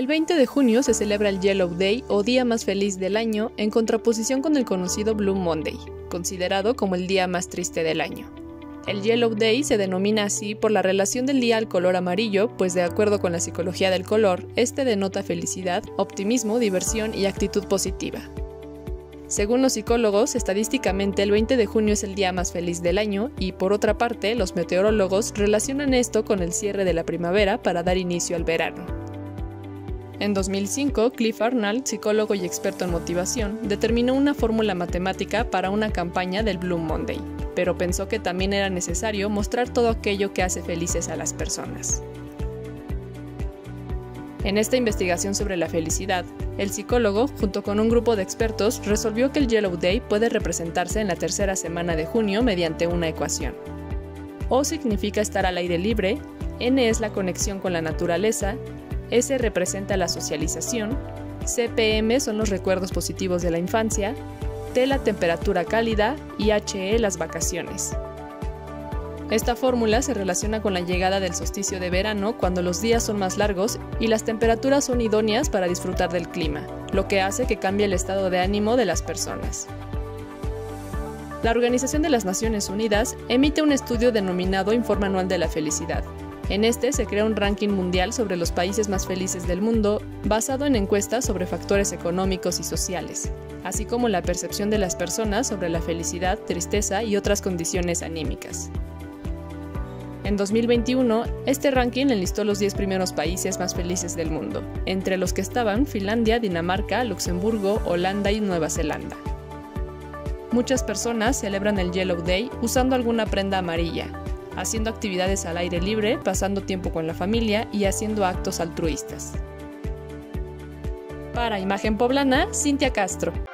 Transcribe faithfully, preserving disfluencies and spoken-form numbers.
El veinte de junio se celebra el Yellow Day o Día Más Feliz del Año en contraposición con el conocido Blue Monday, considerado como el día más triste del año. El Yellow Day se denomina así por la relación del día al color amarillo, pues de acuerdo con la psicología del color, este denota felicidad, optimismo, diversión y actitud positiva. Según los psicólogos, estadísticamente el veinte de junio es el día más feliz del año y, por otra parte, los meteorólogos relacionan esto con el cierre de la primavera para dar inicio al verano. En dos mil cinco, Cliff Arnold, psicólogo y experto en motivación, determinó una fórmula matemática para una campaña del Blue Monday, pero pensó que también era necesario mostrar todo aquello que hace felices a las personas. En esta investigación sobre la felicidad, el psicólogo, junto con un grupo de expertos, resolvió que el Yellow Day puede representarse en la tercera semana de junio mediante una ecuación. O significa estar al aire libre, N es la conexión con la naturaleza, S representa la socialización, C P M son los recuerdos positivos de la infancia, T la temperatura cálida y H E las vacaciones. Esta fórmula se relaciona con la llegada del solsticio de verano, cuando los días son más largos y las temperaturas son idóneas para disfrutar del clima, lo que hace que cambie el estado de ánimo de las personas. La Organización de las Naciones Unidas emite un estudio denominado Informe Anual de la Felicidad. En este se crea un ranking mundial sobre los países más felices del mundo, basado en encuestas sobre factores económicos y sociales, así como la percepción de las personas sobre la felicidad, tristeza y otras condiciones anímicas. En dos mil veintiuno, este ranking enlistó los diez primeros países más felices del mundo, entre los que estaban Finlandia, Dinamarca, Luxemburgo, Holanda y Nueva Zelanda. Muchas personas celebran el Yellow Day usando alguna prenda amarilla, haciendo actividades al aire libre, pasando tiempo con la familia y haciendo actos altruistas. Para Imagen Poblana, Cintia Castro.